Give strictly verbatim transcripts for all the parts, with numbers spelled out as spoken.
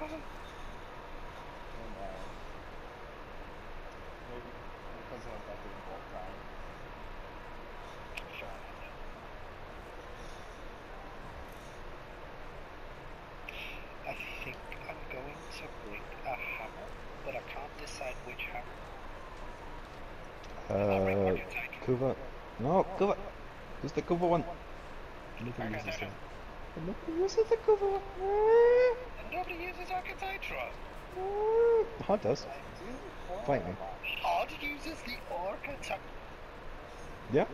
my. Maybe because I got the both time. Fair enough. I think I'm going to bring a hammer, but I can't decide which hammer. Uh, Kuva. No, Kuva. Use the Kuva one. Nobody uses that. Nobody uses the Kuva one. And nobody uses Archetytron. Hot does. Fight me. Odd uses the Archetytron. Yeah.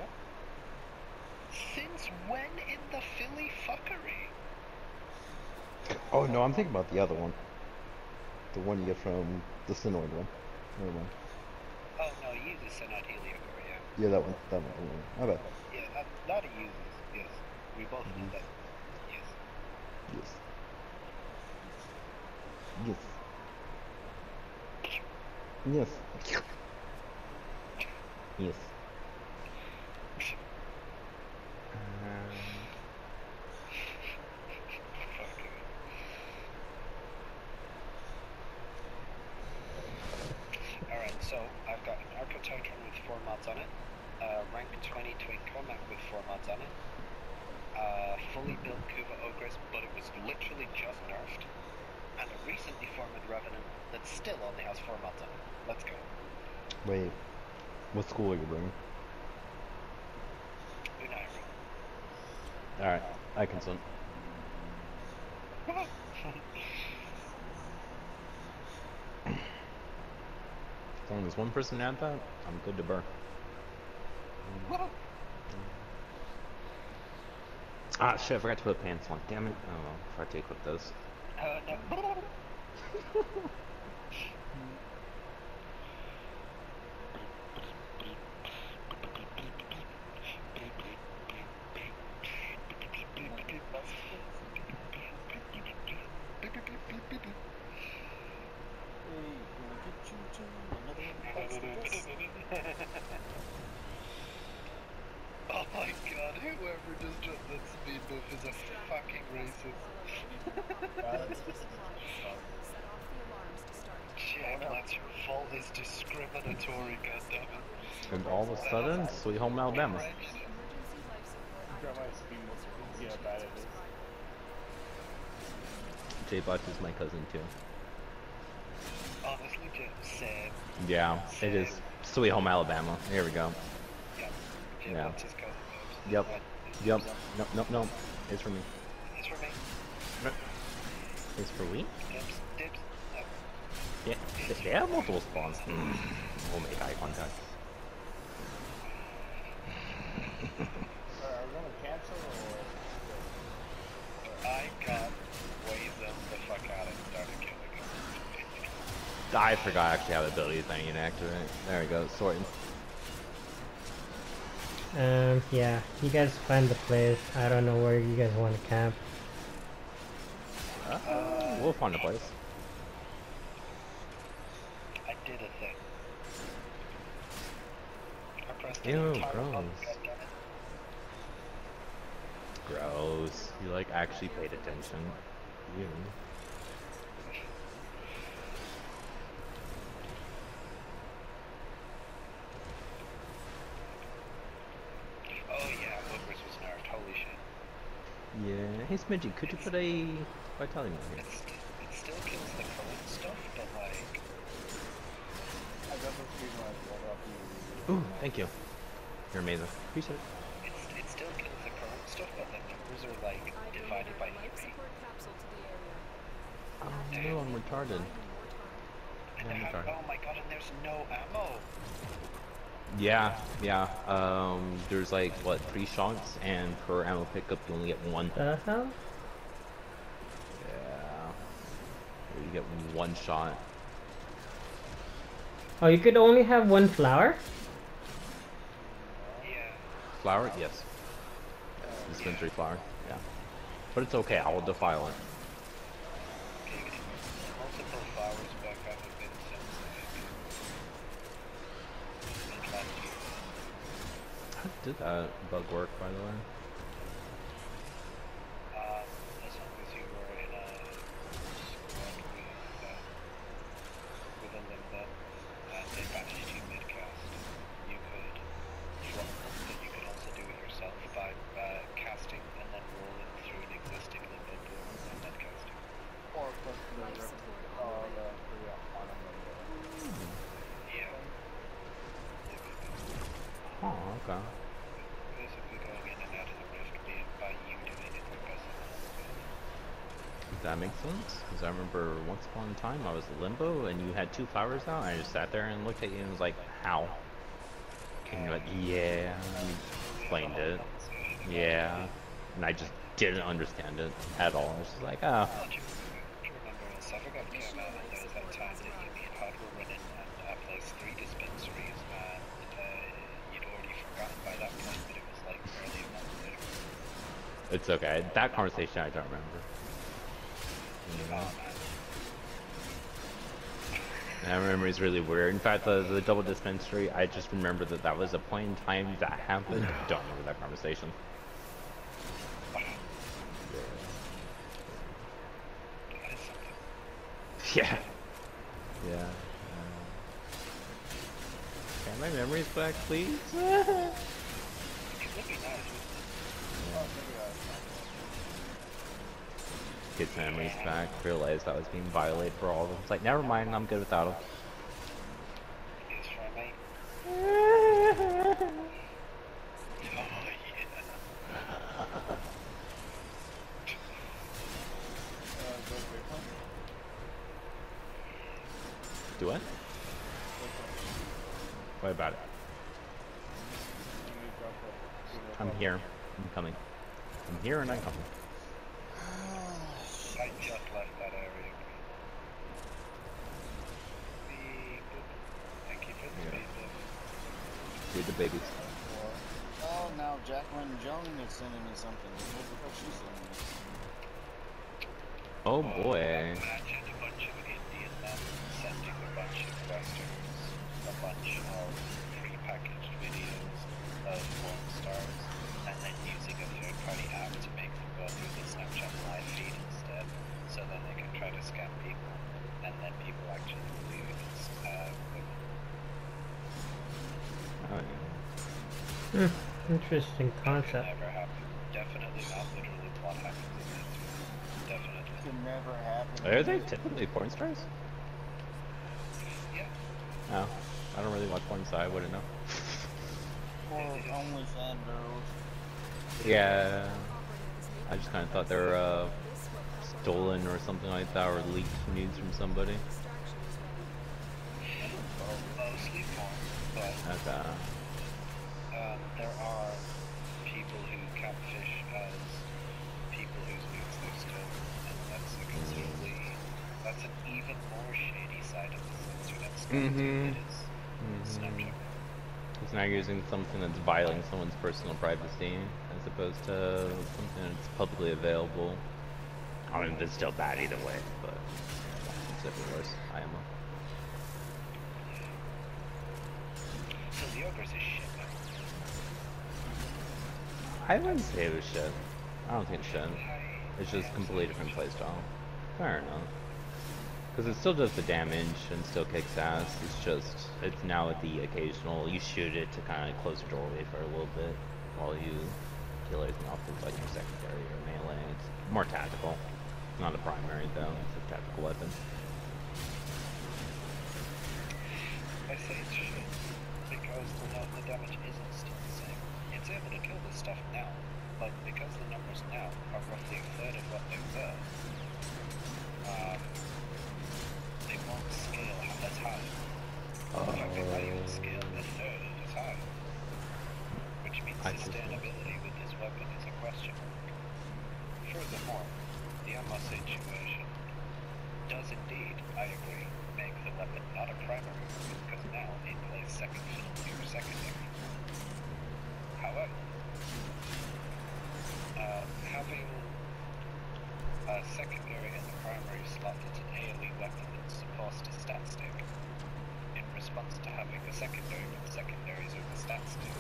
Since when in the Philly fuckery? Oh no, I'm thinking about the other one. The one you get from the Synoid one. Never mind. Oh no, he uses Synod Heliocore, yeah. Yeah, that one. That one. That one. My bad. Yeah, that, that he uses, yes. We both know that. Yes. Yes. Yes. Yes. Yes. Um, Alright, so I've got an Archetytron with four mods on it, uh, rank twenty Twin Comet with four mods on it, uh, fully built Kuva Ogress, but it was literally just nerfed, and a recently formed Revenant that still only has four mods on it. Let's go. wait. What school are you bringing? Unaira. Alright, I consent. As long as one person add that, I'm good to burn. Ah, shit, I forgot to put pants on. Damn it. Oh well, if I have to equip those. Uh, no. Oh my god, whoever just dropped that speed buff is a fucking racist. Jack, that's your fault, it's discriminatory, goddammit. And all of a sudden, Sweet Home Alabama. J-Bot is my cousin too. Honestly, Jim, same. Yeah, Same. it is Sweet Home Alabama. Here we go. Yep. Jim Yeah. wants his cousin moves. Yep. What? Yep. No, no, no. It's for me. It's for me. It's for we? Dibs. Dibs. No. Yeah. They, they have multiple spawns. Mm. We'll make eye contact. Are we gonna cancel or? I got Wazen the fuck out and started killing him. I forgot I actually have the ability that I need to activate. There we go. Sorting. Um, yeah, you guys find the place. I don't know where you guys want to camp. Uh, we'll find a place. I did a thing. I pressed Ew, an entire gross. button, goddammit. Gross. You like actually paid attention. You. Oh yeah, Woodward was nerfed, holy shit. Yeah. Hey Smidgy, could you put a Vitality on here? It's, it still kills the current stuff, but like... I got the speed when I brought up the. Ooh, thank you. You're amazing. Appreciate it. It's, it still kills the current stuff, but the numbers are like divided by three. Oh no, I'm retarded. And Yeah, I'm they have, retarded. oh my god, and there's no ammo! Yeah, yeah. Um, there's like, what, three shots, and per ammo pickup you only get one. The hell? Yeah. You get one shot. Oh, you could only have one flower? Yeah. Flower? Yes. Dispensary flower. Yeah. But it's okay, I will defile it. Okay, getting multiple flowers back haven't been since like, last year. How did that bug work, by the way? Um, as long as you were in a squad with That makes sense. Because I remember once upon a time I was in Limbo and you had two flowers out and I just sat there and looked at you and was like, how? And you're like, yeah. And you explained it. Yeah. And I just didn't understand it at all. I was just like, oh. Oh, do you, do you remember when Safagon came out and there was that time that you and Hard were running and I placed three dispensaries and uh, you'd already forgotten by that point that it was like early a month later? It's okay. That conversation I don't remember. You know? Oh man. That memory is really weird. In fact, the, the double dispensary, I just remember that that was a point in time that happened. I don't remember that conversation. That is something. Yeah. Yeah. Uh, can my memories back, please? It would be nice, Oh, maybe I Get memories back. Realized I was being violated for all of them. It's like, never mind, I'm good without them. it's for me. Oh yeah. uh, go great one. Do what? Great one. What about it? You need to drop that. Give it a I'm pop. here. I'm coming. I'm here and I'm coming. I just left that area. Beep, boop. Thank you for the Yeah. speed bump. Feed the babies. Oh, now Jacqueline Jones is sending me something. What the fuck she sending me? Oh boy. Imagine a bunch of Indian men sending a bunch of westerns, a bunch of pre-packaged videos of porn stars, and then using a third-party app to make them go through the Snapchat live feed instead, so then they can try to scam people, and then people actually believe it's uh, women. Oh, yeah. Hmm, interesting concept. Never happened. Definitely not literally what happens in it. Definitely. Could never happen. Are they typically porn stars? Yeah. No. I don't really watch porn, so I wouldn't know. Or OnlyFans girls. Yeah. I just kind of thought they were uh, stolen or something like that, or leaked nudes from somebody. Mostly porn, but Okay. um, there are people who catfish as people whose nudes they've stolen, and that's a considerably, that's an even more shady side of the internet scam Mhm. than it is Snapchat. It's now using something that's violating someone's personal privacy, as opposed to something that's publicly available. I mean, it's still bad either way, but it's definitely worse. I am. So the ogres is shit now. I wouldn't say it was shit. I don't think it's shit. It's just a completely different playstyle. Fair enough. Because it still does the damage and still kicks ass. It's just, it's now at the occasional, you shoot it to kind of close the doorway for a little bit while you kill everything off with like your secondary or melee. It's more tactical. Not a primary though, it's a tactical weapon. I say it's shit because the, no- the damage isn't still the same. It's able to kill this stuff now, but because the numbers now are roughly a third of what they were, um, they won't scale ha- as high. In fact, they might even scale a third as high, which means I see. sustainability with this weapon is a question mark. Furthermore, the ammo situation does indeed, I agree, make the weapon not a primary weapon because now it plays second fiddle to your secondary. However, uh, having a secondary and the primary slot is an AoE weapon that's supposed to stat stick in response to having a secondary with the secondaries with the stat stick.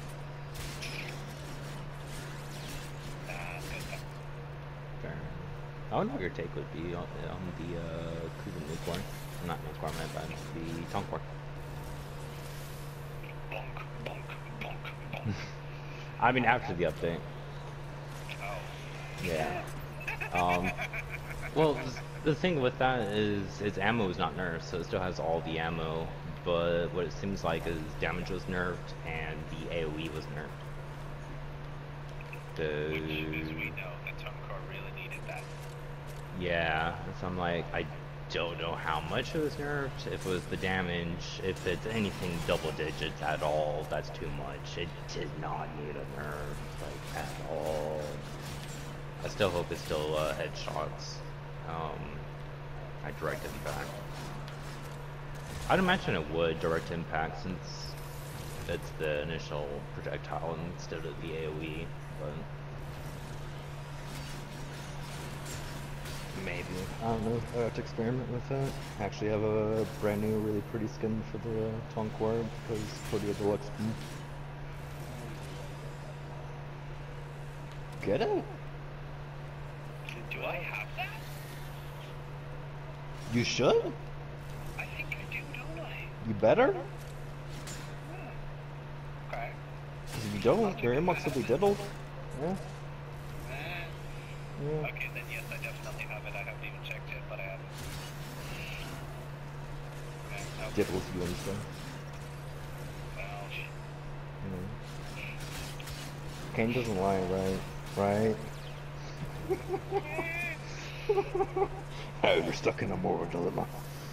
Nah, good luck. Fair. I wonder what your take would be on, on the uh, Kuba Nucorn. Not Nucorn, my bad. The Tonkwar. Bonk, bonk, bonk, bonk. I mean, after the update. Oh. Yeah. Um, well, the thing with that is its ammo is not nerfed, so it still has all the ammo, but what it seems like is damage was nerfed and the AoE was nerfed. Which, as we The... know, the Toncore really needed that. Yeah, so I'm like, I don't know how much it was nerfed, if it was the damage, if it's anything double digits at all, that's too much. It did not need a nerf, like, at all. I still hope it's still uh, headshots. Um, I direct impact. I'd imagine it would direct impact since it's the initial projectile instead of the AoE, but maybe. I don't know. I have to experiment with that. I actually have a brand new, really pretty skin for the Tonk War because Cody had the Lux skin. Get it? Do I have that? You should? I think I do, don't I? You better? Okay. Because if you don't, your inbox will be diddled. Yeah. Eh. Yeah. Okay, then yes, I definitely have it. I haven't even checked it, but I have it. Okay, no. Diddles you and stuff. Well, shit. Yeah. Kane doesn't lie, right? Right? Oh, you're stuck in a moral dilemma.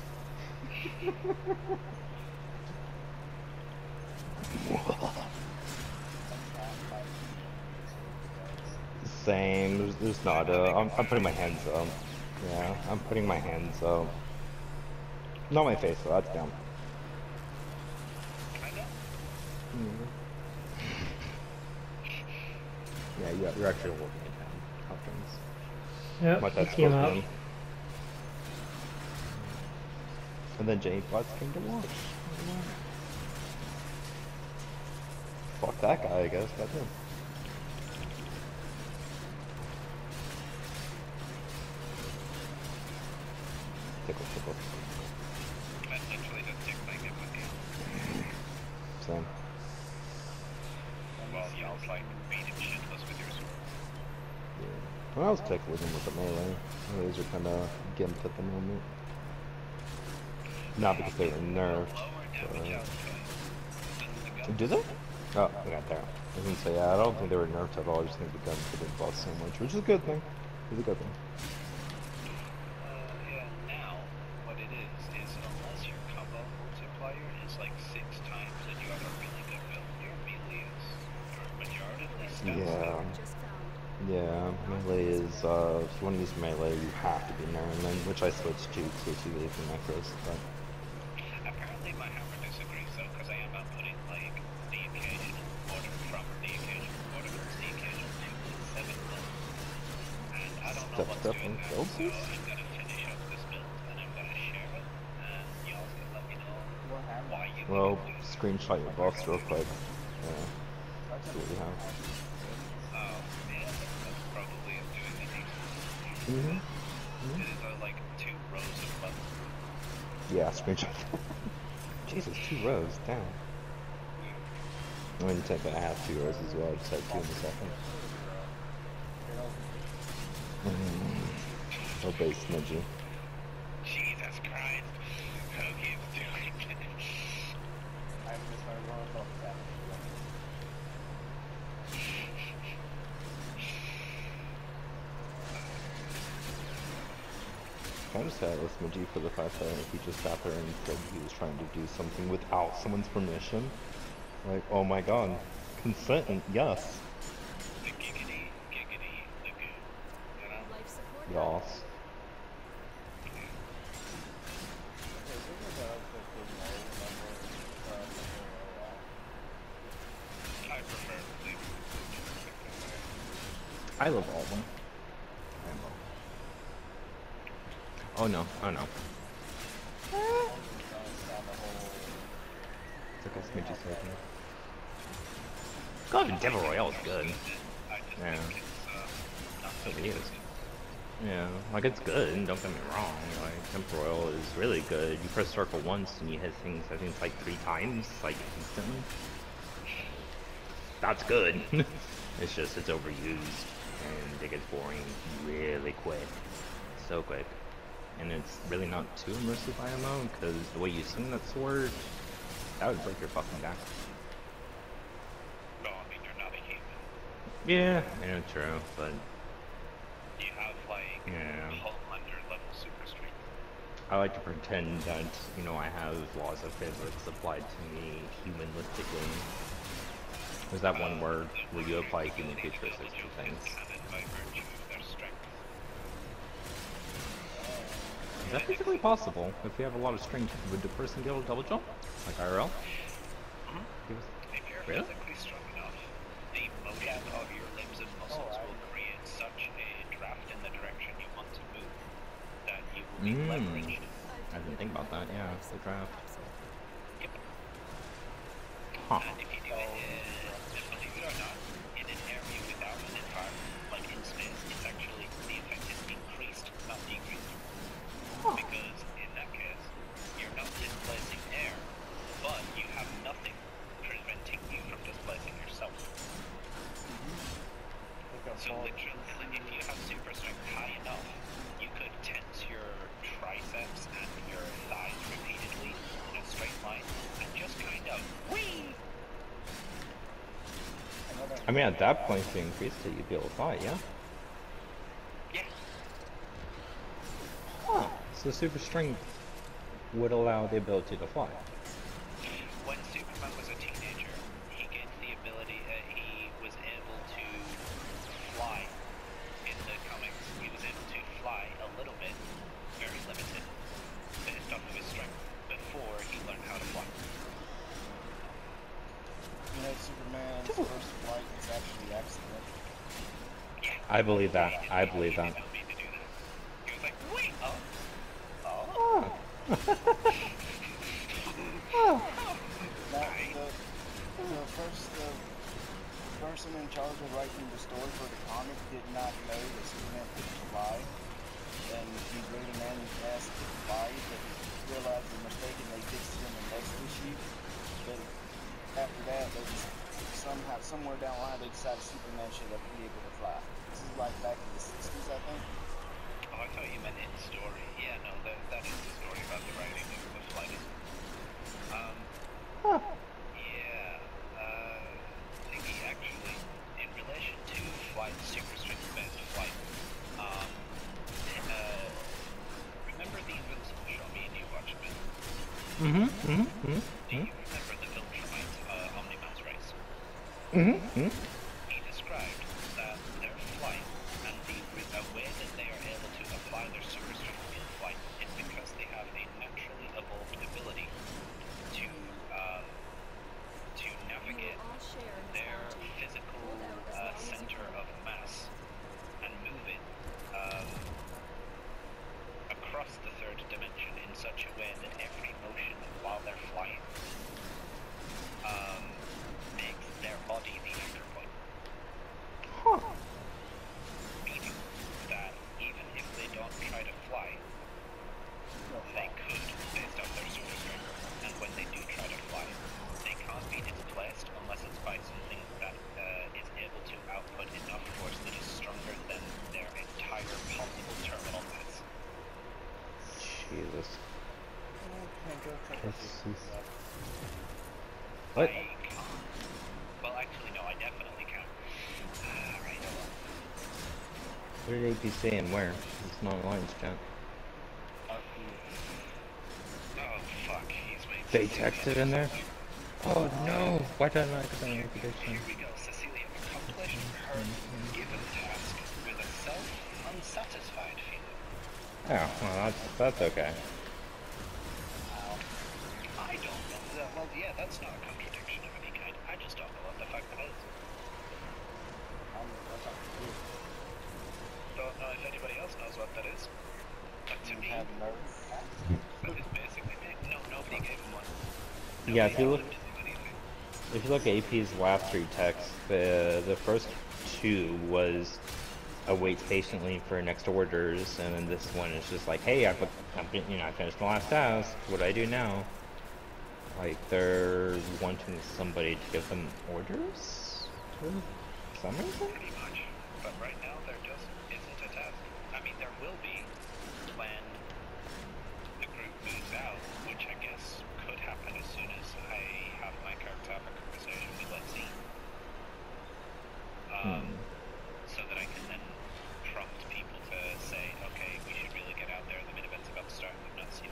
Same. There's, there's not. Uh, I'm, I'm putting my hands up. Yeah, I'm putting my hands up. Not my face, though. That's down. Mm. Yeah, you're, you're actually working it down. How things. Yep, What he that's came supposed to out. mean. And then Jay Butts came to watch. Fuck that guy, I guess. Goddamn. Tickle, tickle. That literally just tickling it with you. Same. Well, y'all's like beating shitless with your sword. Yeah. When I was tickling him with the melee, those are kind of gimped at the moment. Not because they were nerfed. But... Do they? Oh, I got there. I was gonna say, yeah, I don't think they were nerfed at all. I just think the guns didn't buff so much, which is a good thing. It's a good thing. Uh, yeah, now, what it is, is unless your combo multiplier is like six times and you have a really good build, your melee is majoritively stuck. Yeah. Yeah, melee is, uh, if you want to use melee, you have to be Merriman, which I switched to exclusively for Necros, but... Apparently my hammer disagrees though, because I am outputting like the occasional order from the occasional order from the occasional to seven mil. And I don't know Step, what's step, doing and that, go, so please. I'm gonna finish up this build and I'm gonna share it, and y'all can let me know What happened? why you Well, think it's doing screenshot your buffs real quick. Yeah, see what we have. Oh, yeah, that's probably is doing the decent. Mm-hmm. It is uh, like two rows of buttons. Yeah, screenshot. Jesus, two rows, damn. I'm gonna take I have two rows as well, I just had two in a second. Mm-hmm. Oh, base smudgy. Jesus Christ. Okay, it's doing it. I'm just gonna run off that. I just had with Smudgy for the fact that he just sat there and said he was trying to do something without someone's permission. Like, oh my god, consent, and yes. The giggity, giggity, lagoon. You know? Yas. I prefer to leave I love all of them. Oh no, oh no. It's okay, Smidgy's taking it. God, Devil Royale is good. Yeah. It is. Yeah, like it's good, don't get me wrong. Like, Temple Royale is really good. You press circle once and you hit things, I think it's like three times, like instantly. That's good. It's just, it's overused and it gets boring really quick. So quick. And it's really not too immersive I M O, because the way you swing that sword, that would break your fucking back. No, I mean, you're not a human. Yeah, yeah, true, but... You have, like, Yeah. a whole bunch I like to pretend that, you know, I have laws of physics applied to me humanistically. There's that one word where you apply human futuristics to things. Is that physically possible? If we have a lot of strength, would the person be able to double jump? Like I R L? Mm-hmm. If you're Really? physically strong enough, the motion of your limbs and muscles will create such a draft in the direction you want to move that you will be Mm. leveraged. I didn't think about that, yeah, it's the draft. Yep. Huh. And if you do it, uh, believe it or not, in an area without an environment, like in space, it's actually, the effect is increased, not decreased. Because in that case, you're not displacing air, but you have nothing preventing you from displacing yourself. So literally, if you have super strength high enough, you could tense your triceps and your thighs repeatedly in a straight line and just kind of whee! I mean, at that point, if you increased it, you'd be able to fly, yeah? Yeah. Huh. So super strength would allow the ability to fly. When Superman was a teenager, he gained the ability, uh, he was able to fly. In the comics, he was able to fly a little bit, very limited, based off of his strength, before he learned how to fly. You know, Superman's first flight was actually accidental. Yeah. I believe that. He didn't I mean- believe he that. did not mean to do that. He was like, wait, oh, oh, Oh. Now, the, the first the person in charge of writing the story for the comic did not know that Superman could fly, and he wrote a man asked to fly, but he realized the mistake and they fixed him a next issue. But after that, they just somehow, somewhere down the line, they decided Superman should have be able to fly. This is like back in the sixties, I think. oh, I thought you meant in story. Yeah, no, that, that is the story about the writing of the flight. Um, Huh. yeah, uh, Thingy actually, in relation to flight, super strength based flight, um, uh, remember the Invincible show me and you watched it? Mm-hmm. Mm-hmm. Mm-hmm. Do you remember the Viltrumites, uh, Omni-Man's race? Mm-hmm. Mm-hmm. He described that their flight and the uh, way that they are able to apply their super strength in flight is because they have a naturally evolved ability to um, to navigate their physical uh, center of mass and move it um, across the third dimension in such a way that every motion while they're flying um, makes their body the anchor point. Huh. Meaning that even if they don't try to fly, they could, based off their super strength. And when they do try to fly, they can't be displaced unless it's by something that uh, is able to output enough force that is stronger than their entire possible terminal mass. Jesus. It's- it's- What? I can't. Well, actually, no, I definitely can. Uh, right. What did A P say and where? It's not lines, chat. Oh, fuck, he's made They Cecilia texted do in there? something. Oh no! Why did I not get that notification? Here we go. Cecilia accomplished her given task with a self-unsatisfied feeling. Oh, well, that's, that's okay. I don't know. That, well, yeah, that's not a contradiction of any kind. I just don't know what the fuck that is. Don't know if anybody else knows what that is. But to me, Have no. that is basically it. No, nobody gave him one. Yeah, if you Nobody look, told him to do anything. if you look at A P's last three texts, the the first two was await patiently for next orders, and then this one is just like, hey, I put, I'm, fin- you know, I finished my last task. What do I do now? Like they're wanting somebody to give them orders for some reason. Pretty much. But right now, there just isn't a task. I mean, there will be when the group moves out, which I guess could happen as soon as I have my character have a conversation with Let's See. Um, Hmm. So that I can then prompt people to say, okay, we should really get out there. The mid-event's about to start. We've not seen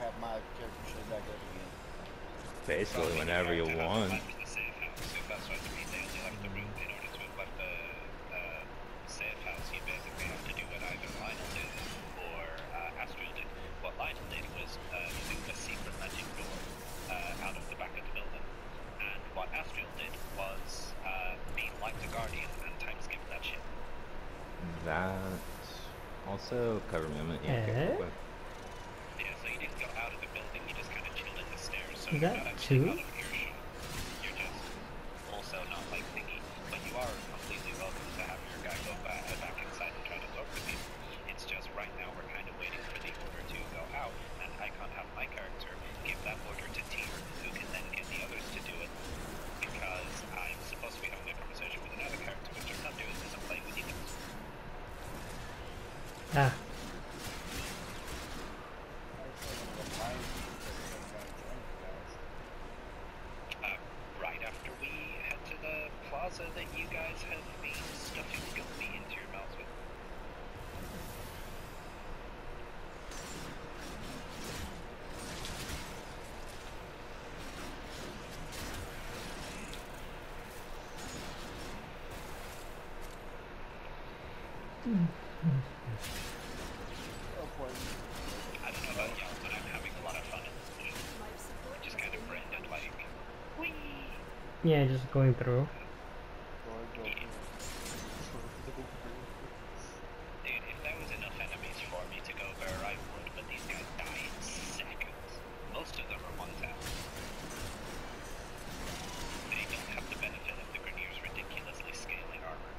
have my character show back up again? Basically, whenever you want. Left the safe house, if that's what you mean. They only left the room in order to have left the uh, safe house. You basically have to do what either Lionel did or uh, Astral did. What Lionel did was uh, do a secret magic door uh, out of the back of the building, and what Astral did was uh, be like the Guardian and time skip that shit. That also cover movement. Yeah, okay, Eh? cool. Yeah, so you didn't go out of the building, you just kind of chilled in the stairs. So Is you're that not actually two? out of earshot. You're just also not like thingy, but you are completely welcome to have your guy go back, uh, back inside and try to talk to people. It's just right now we're kind of waiting for the order to go out, and I can't have my character give that order to Tyr, who can then get the others to do it, because I'm supposed to be having a conversation with another character, which I'm not doing because I'm playing with you guys. Ah, Uh, right after we head to the plaza that you guys have been stuffing Gumby into your mouths with. I don't know about y'all, but I'm having a lot of fun in this game. Just kind of branded like, whee! yeah, just going through. Dude, if there was enough enemies for me to go where I would, but these guys die in seconds. Most of them are one tap. They don't have the benefit of the Grenier's ridiculously scaling armor.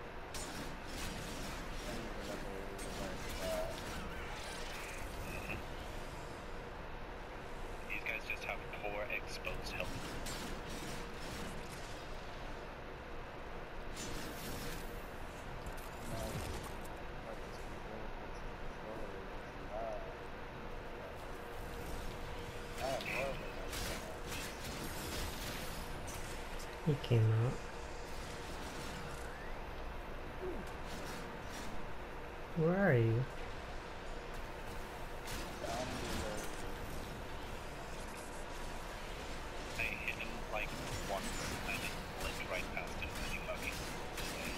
These guys just have poor exposed health. He came out. Where are you? I hit him like once and it blinked right past him and he fucking away.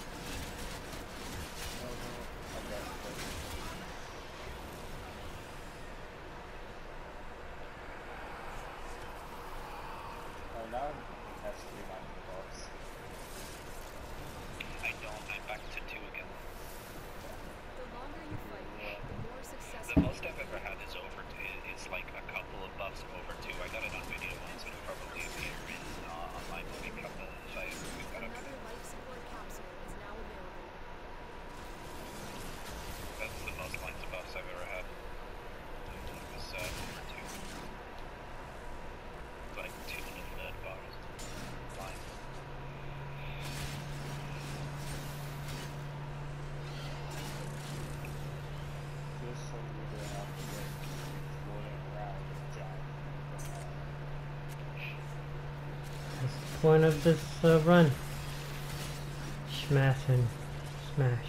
I don't, I'm back to two again. The longer you fight, the more success The most I've ever had is over two, is like a couple of buffs over two. I got it on video once, it'll probably appear in uh, online movie couple if I ever pick that up Another again. life support capsule is now available. That's the most lines of buffs I've ever had. It was uh, over two. Like two and a third bars. Line. That's the point of this uh, run. Smash and smash.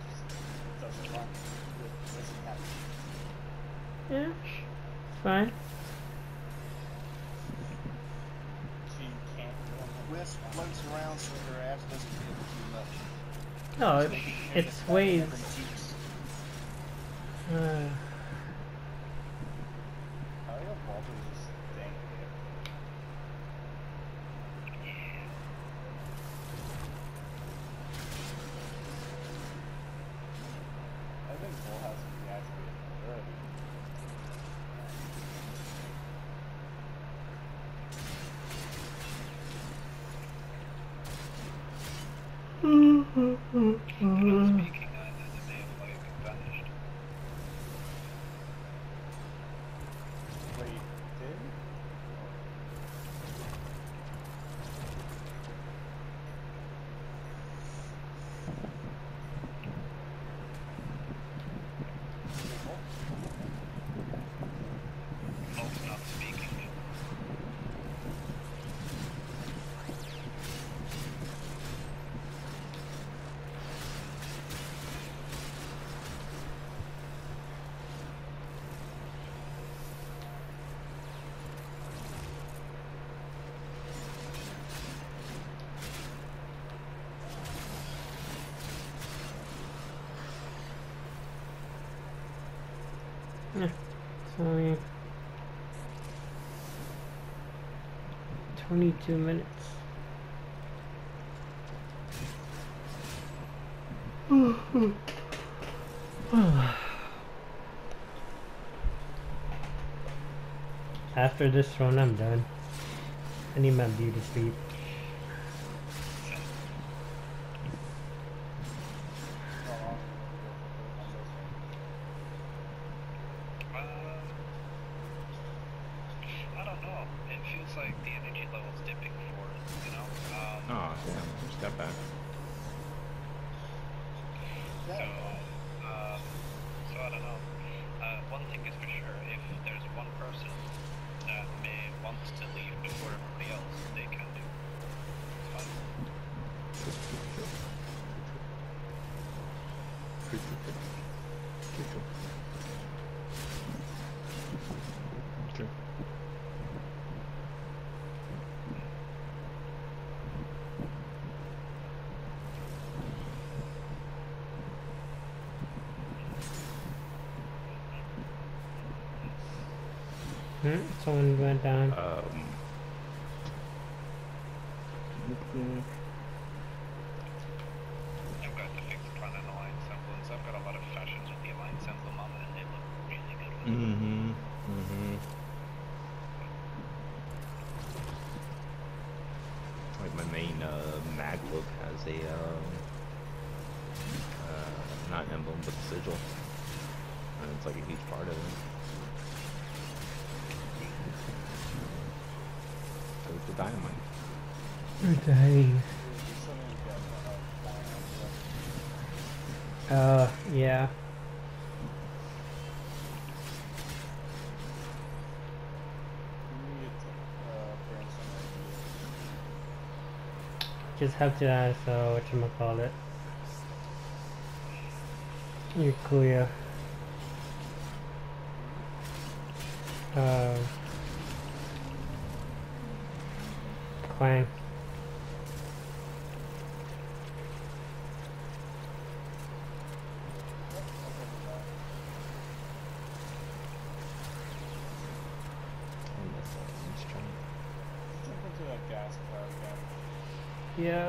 Yeah, fine. Wisp floats around so her ass doesn't get too much. No, it, Making sure it's that ways. different teams. Uh, I think Full House is actually good. Not speaking either, they may have like vanished. Wait, did? Folks not speaking. only twenty-two minutes. After this run, I'm done. I need my beauty sleep. Uh, I don't know. It feels like the energy level's dipping for it, you know? Um, Oh, damn. Just got back. so, uh, so I don't know. Uh, one thing is for sure, if there's one person that may want to leave before everybody else, they can do. It's fine. True. Hmm? Someone went down. Um. I've got the fixed plan and alliance emblems. I've got a lot of fashions with the alliance emblem on it, and they look really good with it. Mm-hmm. Mm-hmm. Like my main uh, MacBook has a um, uh, not an emblem but a sigil, and it's like a huge part of it. So it's the dynamite. Dang. Uh, yeah. Just have to ask, uh, whatchamacallit. You're clear. Uh, Clang. Jump into that gas cloud again. Yeah.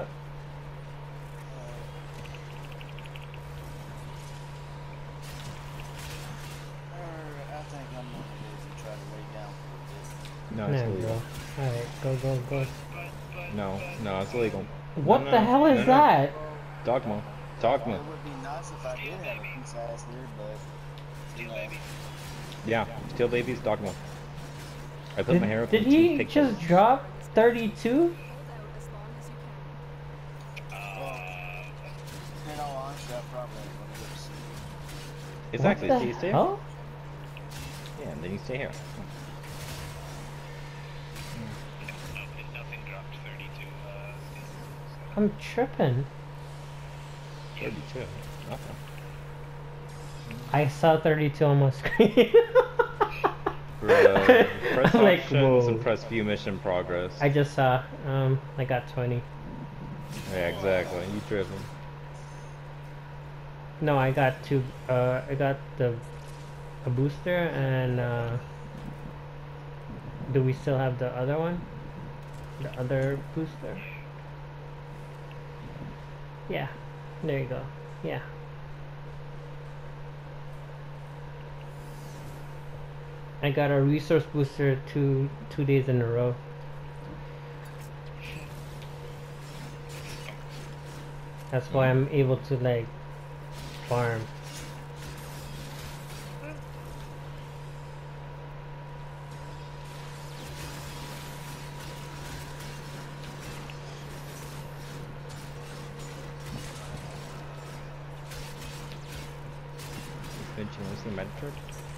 Or I think I'm gonna lazy try to lay down for No, There it's we go. illegal. Alright, go, go, go. No, no, it's illegal. What No, the no, hell no, is no. that? Dogma. a bit. Dogma. It would be nice if I did have a piece of ass here, but you know, Yeah, Steel Baby's Dogma. I put my hair Did, up did in two he pictures. just drop thirty-two? Hold out as long as you can. Uh, in all honesty, I probably ain't gonna go to see it. Exactly. What So the you stay here. hell? Yeah, and then you stay here. nothing, nothing dropped thirty-two. Uh, so. I'm tripping. thirty-two. Nothing. I saw thirty-two on my screen. Bro, press I'm like, options whoa. and press view mission progress. I just saw, um, I got twenty. Yeah, exactly. You driven. No, I got two, uh, I got the, a booster and, uh, do we still have the other one? The other booster? Yeah, there you go. Yeah. I got a resource booster two two days in a row. That's why I'm able to like farm. Did you notice the Metric?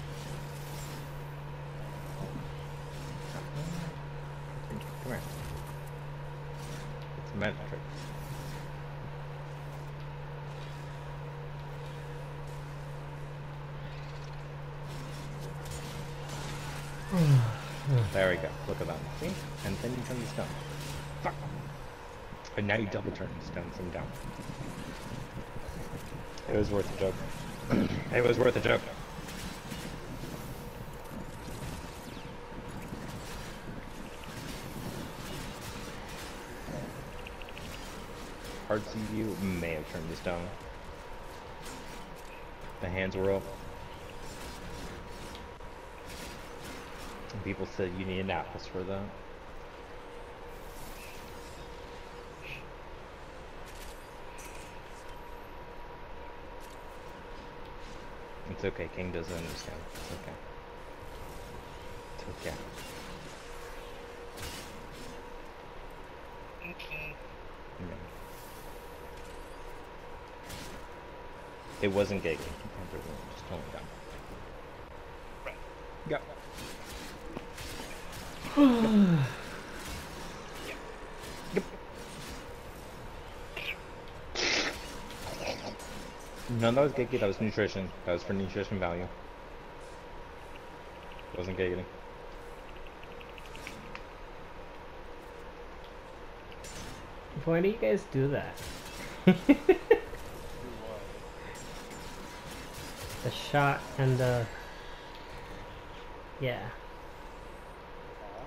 Come here. It's Metric. There we go. Look at that. See? And then you turn the stone. Fuck. And now you double turn the stones and down. It was worth a joke. It was worth a joke. parts of you may have turned this down. The hands were up. And people said you need an atlas for that. It's okay, King doesn't understand. It's okay. It's okay. Okay. Yeah. It wasn't gigging. Just tone it down. Right. Yeah. Yep. No, that was gigging. That was nutrition. That was for nutrition value. It wasn't gigging. Why do you guys do that? Do what? The shot and the... Yeah. Huh?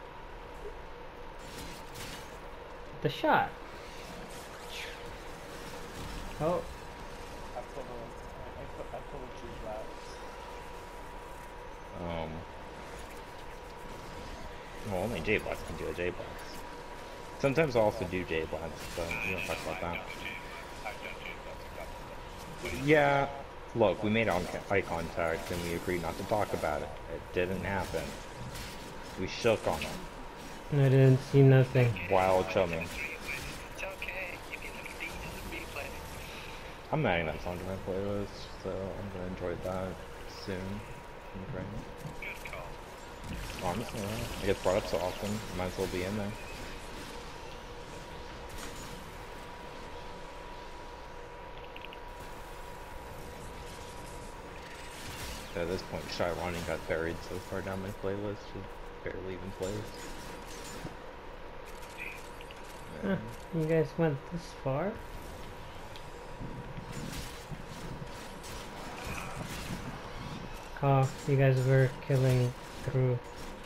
The shot. Oh, I put a, I put, I put a two blacks. Um. Well, only J blocks can do a J blocks. Sometimes I'll also do J blocks, but we don't talk about that. Yeah. Look, we made eye contact and we agreed not to talk about it. It didn't happen. We shook on it I didn't see nothing. while chumming. It's okay. You can look at these as a replay. I'm adding that song to my playlist, so I'm gonna enjoy that soon. Okay. Good call. Honestly, yeah. It gets brought up so often, might as well be in there. At this point, Shy Ronnie got buried so far down my playlist, it barely even plays. Huh, you guys went this far? Oh, you guys were killing through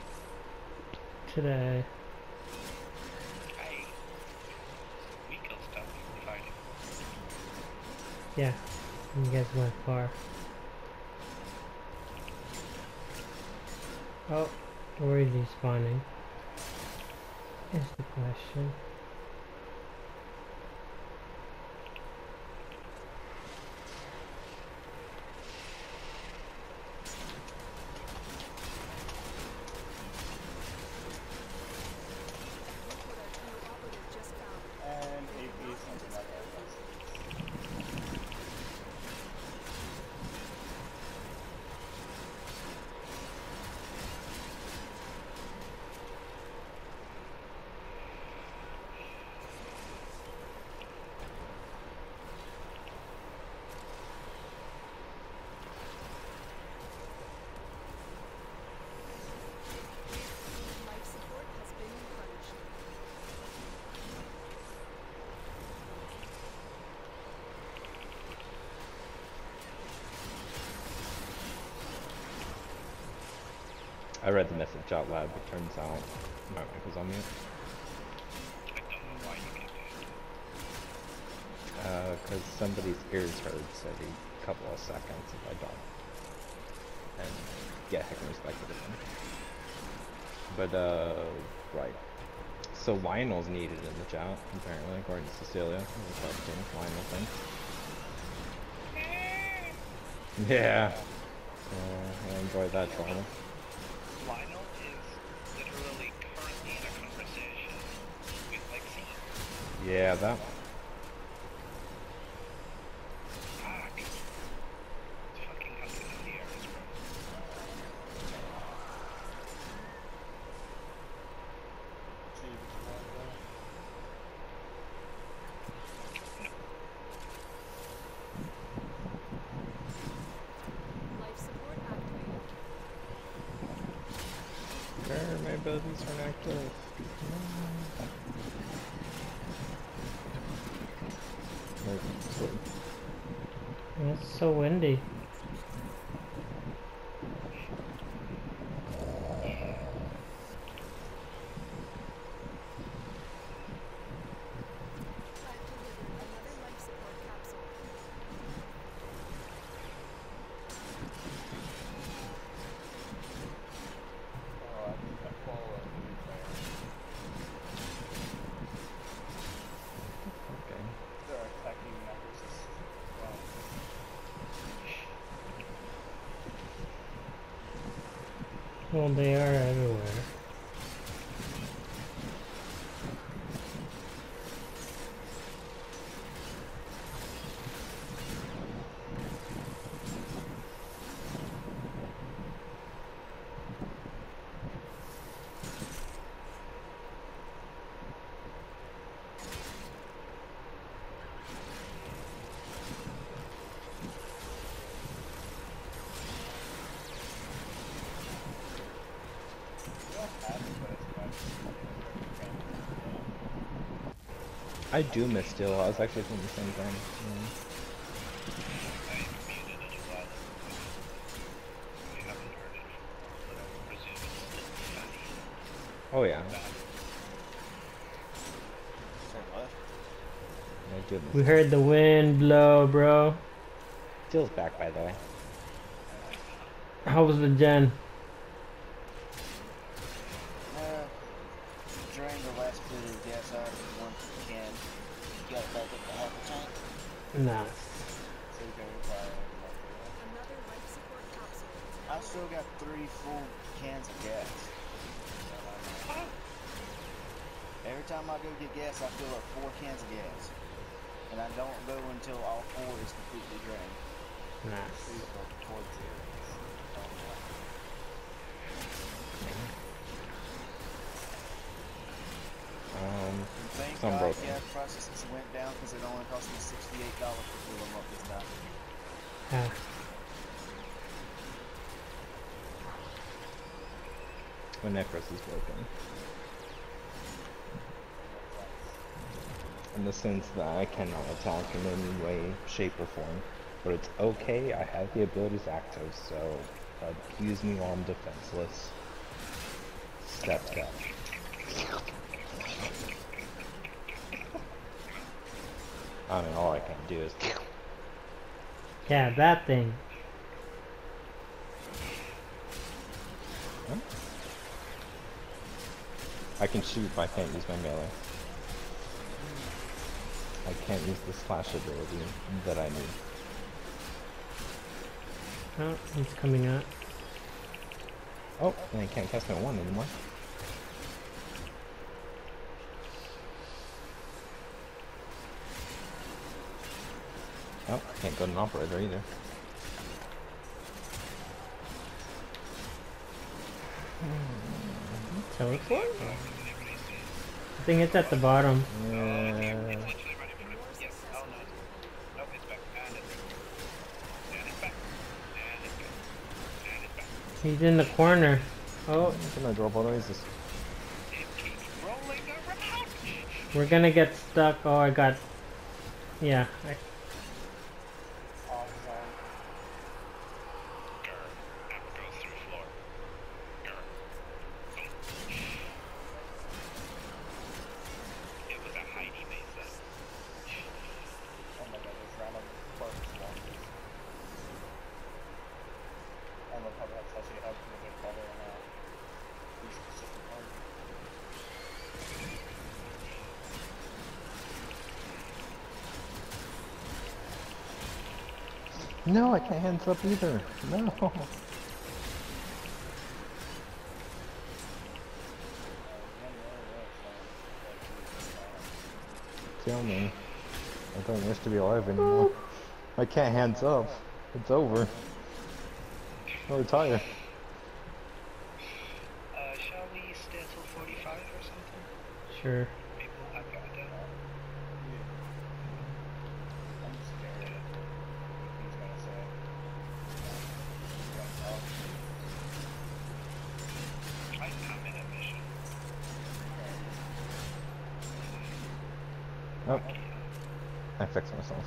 today. I... We kill stuff. Fighting. Yeah, you guys went far. Oh, where is he spawning? Is the question. Look what our true operative just found. And A P something like that. Life support has been replenished. I read the message out loud, but turns out my mic was on mute. I don't know why you can do it. Uh, cause somebody's ears hurts every couple of seconds if I don't. And get heck respected of them. But, uh, right. So Lionel's needed in the chat, apparently, according to Cecilia. That's what Lionel thinks. Yeah. So, I enjoyed that trauma. Lionel is literally currently in a conversation with Lexi. Yeah, that. Fuck. It's fucking hunting in the air, bro. See which one though. Life support activated. Sure, my abilities are active. It's so windy. Track delivered. Well, they are everywhere. I do miss Steel. I was actually thinking the same thing. Yeah. I muted it a while ago. If you haven't heard it, but I presume it's still funny. Oh yeah. Say what? I do miss We heard the wind blow, bro. Steel's back, by the way. How was the gen? Uh, drained the last bit of gas out of one can. Got it back up to half a tank. Nah. So you can retire and like that. Another life support capsule. I still got three full cans of gas. Every time I go get gas, I fill up four cans of gas. And I don't go until all four is completely drained. Nice. Please go towards zero. Don't jump. Um, And thank Some God broken. gas prices went down because it only cost me sixty-eight dollars to fill them up this time. Ah. the Necros is broken. In the sense that I cannot attack in any way, shape, or form. But it's okay, I have the abilities Actos, so accuse me while I'm defenseless. Step, step. I mean, all I can do is... Yeah, that thing. Huh? I can shoot, but I can't use my melee. I can't use the slash ability that I need. Oh, it's coming out. Oh, and I can't cast my one anymore. Oh, I can't go to an operator either. Teleport? I think it's at the bottom. Yeah. He's in the corner. Oh, Can I drop all noises? we're gonna get stuck. Oh, I got... Yeah. I... Off zone. Oh my god, this random quirks one. I don't know how that's actually helping with their color or not. These specific ones. No, I can't hands up either. No. Kill me. I don't wish to be alive anymore. I can't hands up. It's over. I'll retire. Uh, shall we stay till forty-five or something? Sure. People have got it. I'm scared of what he's gonna say. I, I'm in a mission. Oh. I fixed myself.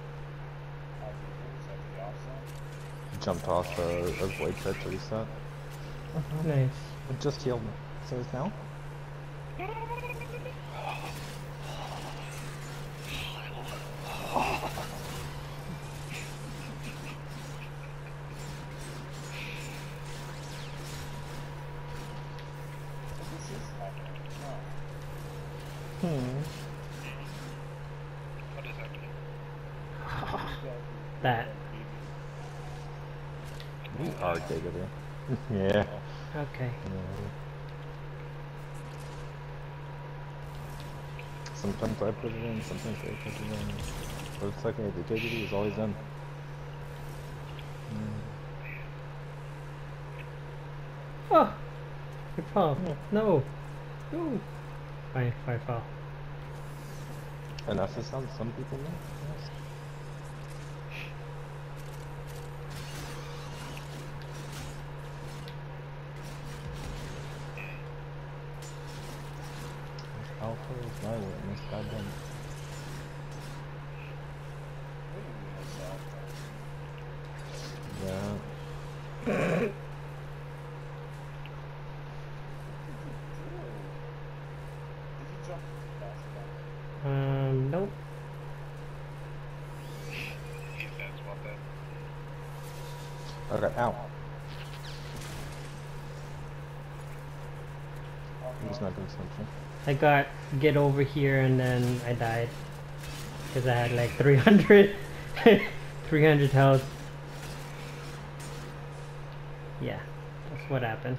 Jumped off a, a void set to reset. Nice. It just healed me. So it's now? Hmm. What is happening? That. We are giggity. Yeah. Okay. Yeah. Sometimes I put it in, sometimes they put it in. But it's like the diggity is always in. Mm. Oh! I fall. Yeah. No! No! Fine, I fall. And that's the sound some people know. Yes. Alpha is my witness, goddamn. Yeah. Did you jump fast enough? Um, nope. He says what then? Okay, ow. He's not doing something. I got get over here and then I died. Because I had like three hundred. three hundred health. Yeah, that's what happened.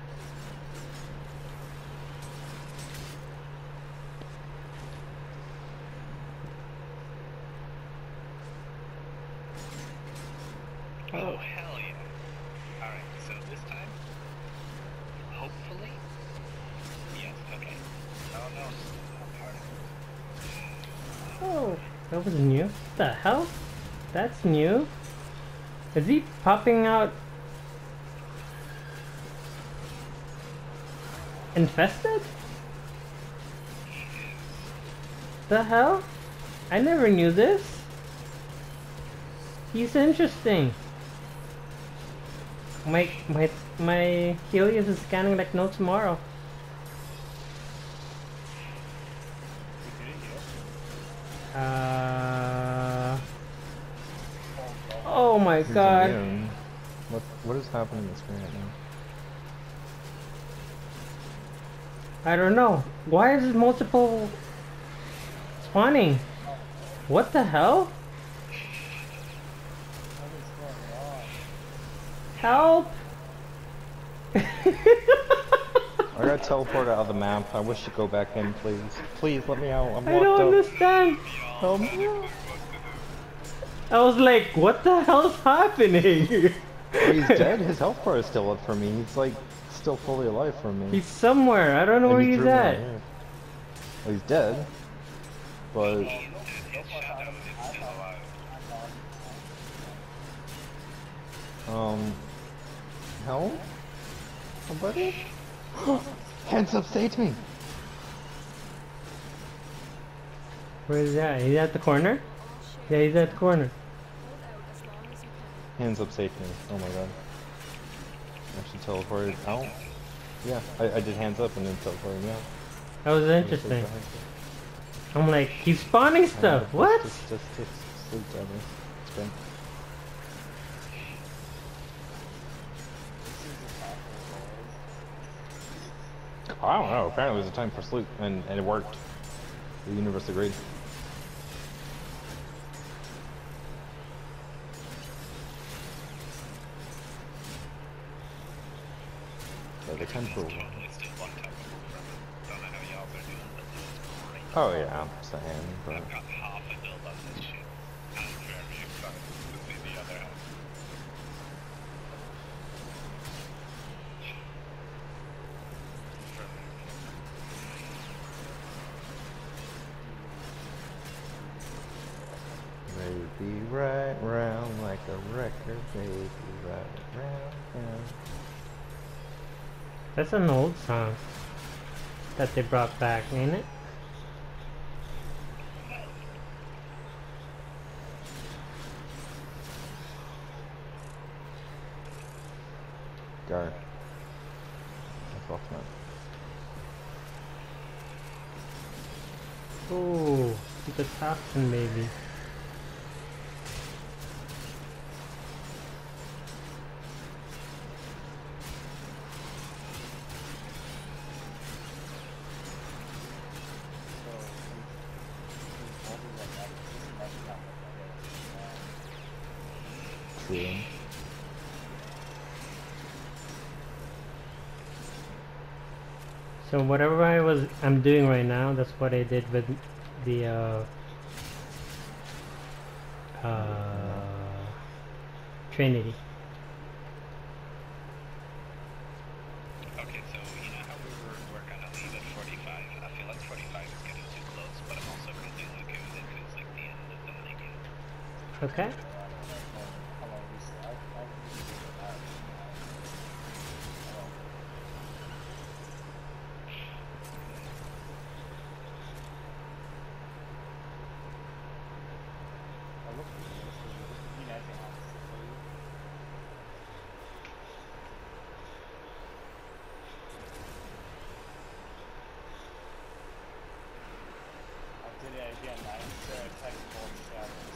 Oh, hell yeah. Alright, so this time, hopefully, yes, okay. No, no, not part of it. Oh, that was new. What the hell? That's new. Is he popping out infested? The hell? I never knew this. He's interesting. My my my Helios is scanning like no tomorrow. Uh. Oh my He's god. immune. What what is happening in the screen right now? I don't know. Why is it multiple spawning? What the hell? What is going on? Help! I got teleported out of the map. I wish to go back in, please. Please let me out. I'm I locked don't up. understand. Help me. I was like, what the hell's happening? Oh, he's dead? His health bar is still up for me. He's like still fully alive for me. He's somewhere. I don't know And where he he's threw me at. out here. Well, he's dead. But His shadow is still alive. um help? Somebody? Hands up, save me! Where is that? He's at the corner? Yeah, he's at the corner. Hold out as long as you can. Hands up, save me. Oh my god. Actually teleported out? Yeah, I, I did hands up and then teleported me out. That was interesting. I'm like, he's spawning stuff. Alright, What? Just, just, just sleep, Devin. It's been. I don't know. Apparently, it was a time for sleep, and, and it worked. The universe agreed. Yeah, the time for. It's still one type of programming. Don't know how y'all are doing, but it's great. Oh yeah, I'm saying, but I've got half a build on this shit. I'm very excited to see the other half. baby, right round like a record, baby, right round, round. That's an old song that they brought back, ain't it? Gar. That's ultimate. Oh, he's a toxin baby. True. So whatever I was I'm doing right now, that's what I did with the uh, uh, Trinity. Okay, so you know how we were, we're gonna leave at forty-five? I feel like forty-five is getting too close, but I'm also completely okay with it because it's like the end of the minigame. Okay. How long we say? I I usually do that. I don't. I look for this. You guys can answer for you. I did it again. I instead of technical shadows.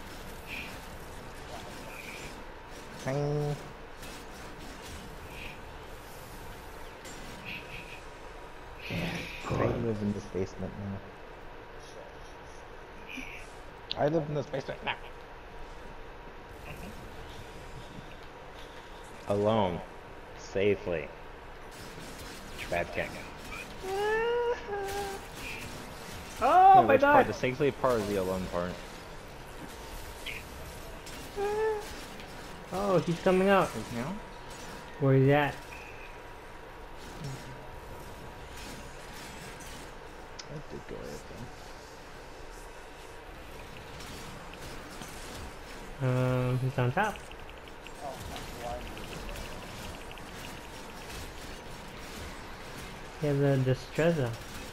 Bang. I live in this basement now. I live in this basement now. Alone. Safely. Bad cat. Oh my Which part? god! The safely part or the alone part? Oh, he's coming out. Is now? Where is he at? I did go right then. Um, he's on top. Oh, why? He has a distress.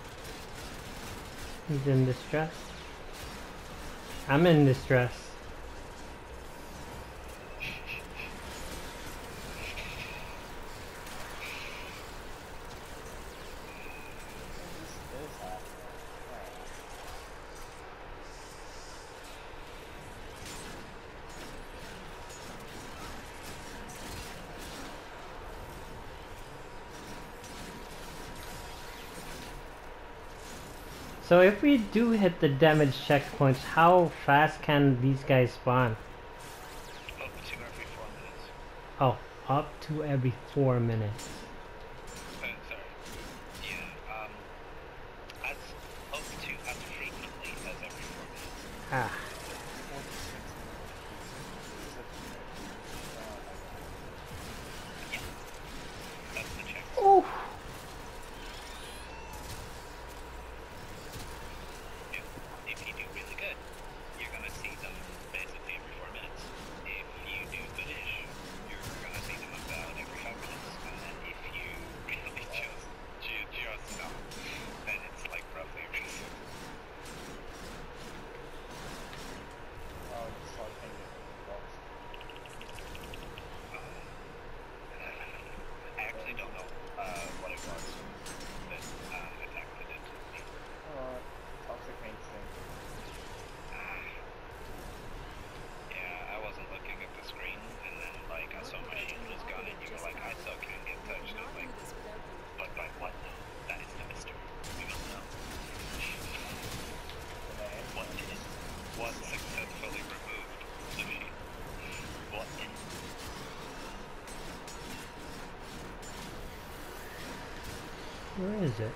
He's in distress. I'm in distress. This is happening. Alright. So if we do hit the damage checkpoints, how fast can these guys spawn? Up to every four minutes. Oh, up to every four minutes. Uh, sorry. Yeah, um, as up to as frequently as every four minutes. Ah. That's the check. Oof. If, if you do really good, you're gonna see them basically every four minutes. If you do goodish, you're gonna see them about every five minutes. And then if you really just, ju- just stop, then it's like roughly every six. Oh, it's like thinking box. I actually don't know uh, what it was that uh, attacked it into me. Oh, toxic paint thing. Yeah, I wasn't looking at the screen, and then like I saw my shield was gone, and you were like, I still can't get touched. I was like, but by what though? That is the mystery. We don't know. What did it? What successfully removed the shield? What did? Where is it?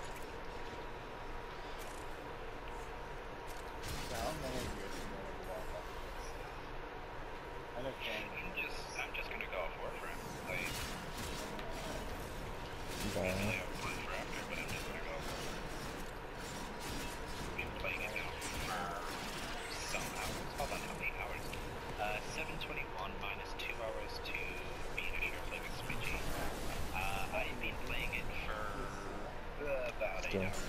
Yeah, I'm not gonna do it anymore when you walk off this. I know Kane. I'm just, I'm just gonna go off Warframe. Like, Bye. I have fun for after, but I'm just gonna go off Warframe. Been playing it now for some hours. Hold on, how many hours? Uh, seven twenty-one minus two hours to be in a share play with Smidgy. Uh, I've been playing it for uh, about eight Still. hours.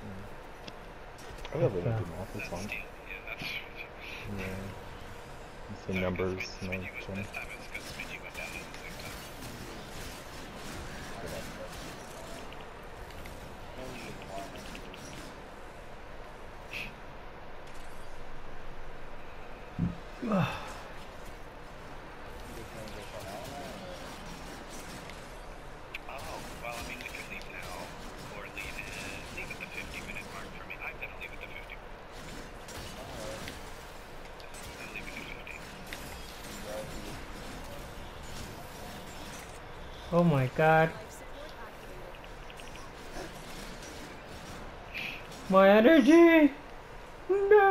I love it. I do math. It's That's fun. still, yeah, that's. Yeah. You see Sorry, numbers, 'cause no Smidgy was chin. this time, it's 'cause Smidgy went down at the same time. Oh, well, I mean, we could leave now, or leave it, leave at the fifty minute mark for me. I'm gonna leave at the fifty. I'm leaving at fifty. Oh my god. Life support activated. My energy! No!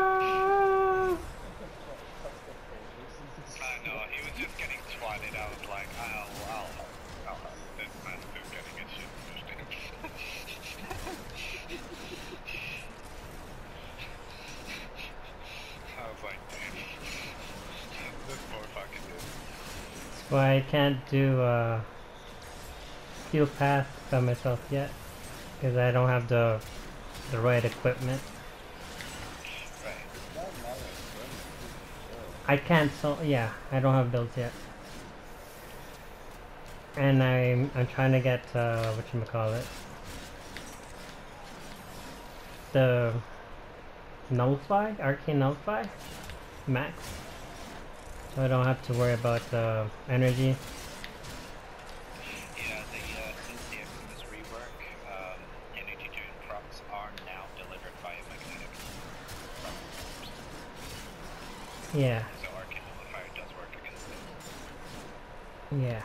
I know, he was just getting twatted. I was like, I'll, I'll, I'll help this man through getting his shit pushed in. I was like, damn. This poor fucking dude. That's why I can't do uh, Steel Path by myself yet. Because I don't have the, the right equipment. Right. I can't so yeah, I don't have builds yet. And I'm I'm trying to get uh whatchamacallit. The Nullify? Arcane Nullify? Max. So I don't have to worry about uh, energy. Yeah, the, uh, since the Xmas rework, um, energy drain procs are now delivered via magnetic. Yeah, So Arcane Nullifier does work against it. yeah.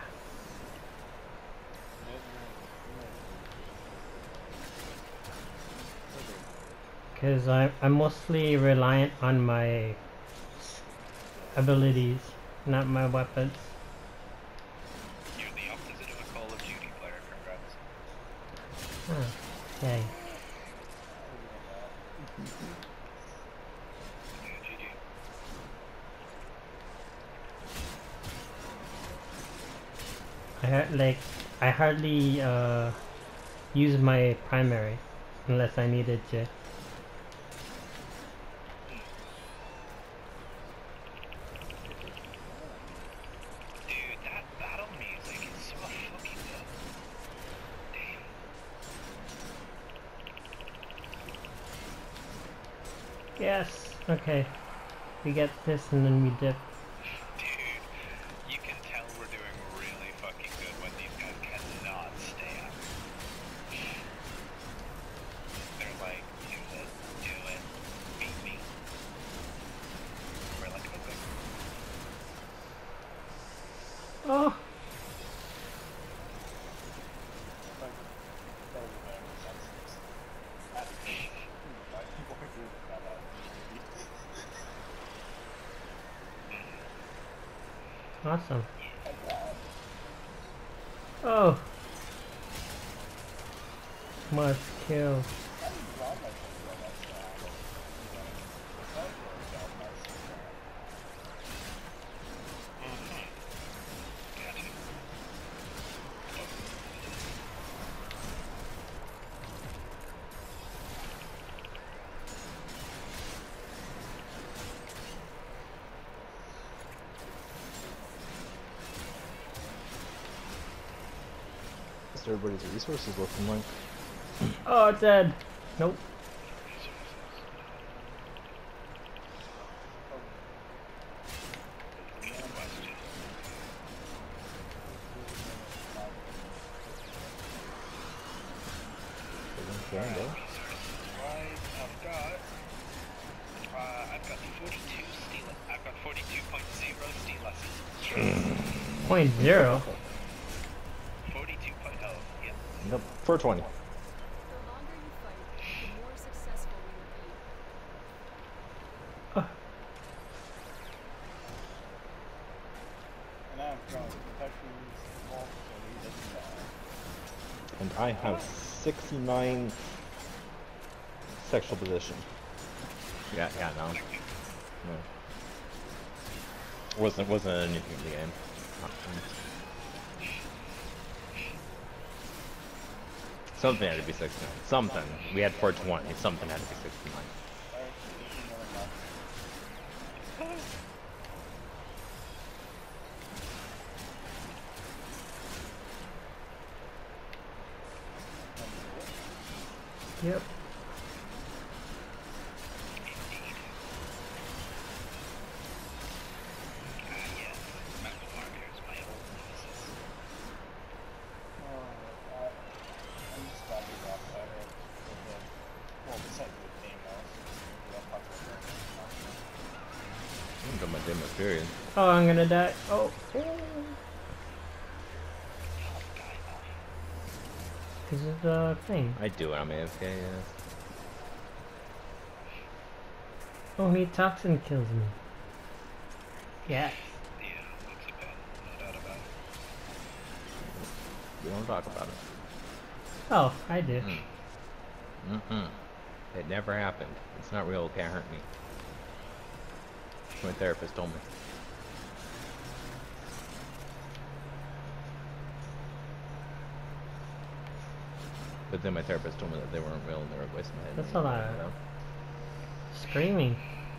Because I'm, I'm mostly reliant on my abilities, not my weapons. You're the opposite of a Call of Duty player, congrats. Huh. Yay. Yeah, G G. I ha like I hardly uh, use my primary unless I needed to. Dude, that battle music is so fucking good. Damn. Yes. Okay. We get this and then we dip. Dude, you can tell we're doing really fucking good when these guys cannot stay up. They're like, do it, do it, beat me. We're like, okay. Oh. Awesome. Oh. Must kill. Gotcha. What's everybody's resources looking like? Oh, it's dead. Nope. Good question. Okay, Right, yeah. I've got, uh, I've got forty-two steel, I've got forty-two point zero steel lessons. Point zero. forty-two point oh, yep. Nope, four twenty. The longer you fight, the more successful we will be. And I'm trying to protect these walls so he doesn't die. And I have sixty-nine sexual position. Yeah, yeah, no. No. Wasn't wasn't anything in the game. Something had to be sixty-nine. Something. We had four twenty. Something had to be sixty-nine. Alright, this is more than enough. Yep. Indeed. Ah, yes. Metal markers, my old nemesis. Oh, I, I'm just glad we got that. Or, or the, well, besides the game else, that fuck with that. I'm done my demo period. Oh, I'm gonna die. Oh. This is the thing. I do it, I'm A F K, yes. Only toxin kills me. Yes. Yeah, that's a bad, no doubt about it. We don't talk about it. Oh, I do. Mm. Mm-mm. It never happened. It's not real. It can't hurt me. My therapist told me. But then my therapist told me that they weren't real and they were wasting my head. That's a lot of screaming.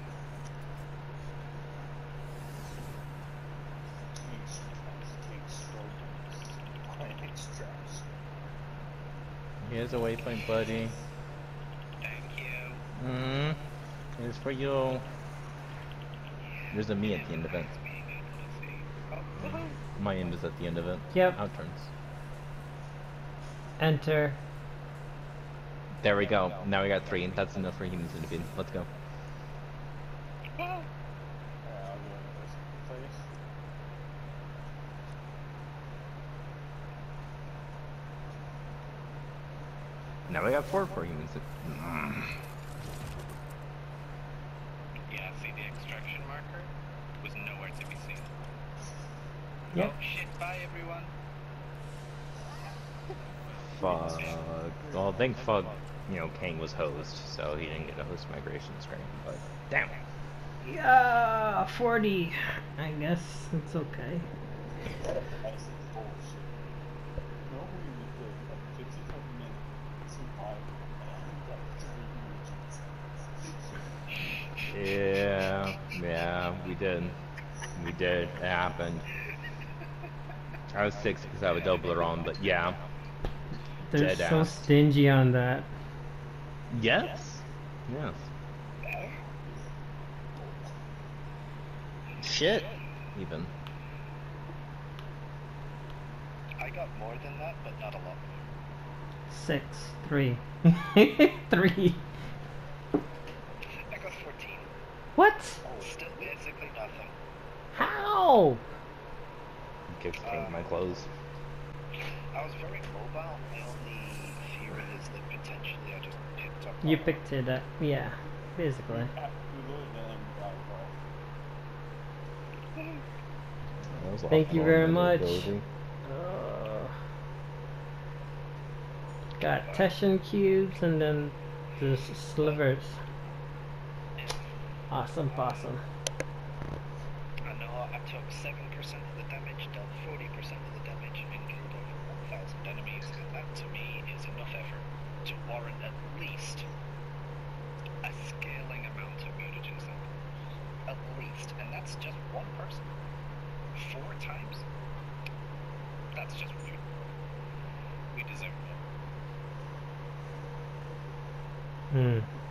Takes, takes, takes, I hate straps. Here's a waypoint, buddy. Thank you. Mm. It's for you. There's a me at the end of it. Being able to see. Oh, woohoo! My end is at the end of it. Yep. Outturns. Enter. There we go. Now we got three. That's enough for humans to defeat. Let's go. Woo! Uh, I'll go in first place. Now we got four for humans. To... Yeah, see the extraction marker was nowhere to be seen. Yep. Oh shit, bye everyone. Fuck. Well, thank fuck, you know, Kang was host, so he didn't get a host migration screen, but damn. Yeah, forty. I guess it's okay. I said bullshit. Normally we play like fifty-five minutes in five, and I got three minutes. Yeah, yeah, we did. We did. It happened. I was six because I have a doubler on, but yeah. They're Dead so ass. stingy on that. Yes. Yes. Shit. Even. I got more than that, but not a lot. Six, three, three. I got fourteen. What? Still basically nothing. How? Give King my clothes. I was very mobile. My only fear is that potentially I just picked up. You on- picked it up. Yeah, basically. Uh, we really let him die, bro. That was a lot Thank of you fun, very that much. ability. Uh, got Teshin cubes and then the s- slivers. Awesome, awesome. I know I took seven percent of the damage, dealt forty percent of the damage, and killed over one thousand enemies, and that to me is enough effort to warrant at least a scaling amount of mutagen sample. At least. And that's just one person. Four times? That's just rude. We deserve that. Hmm.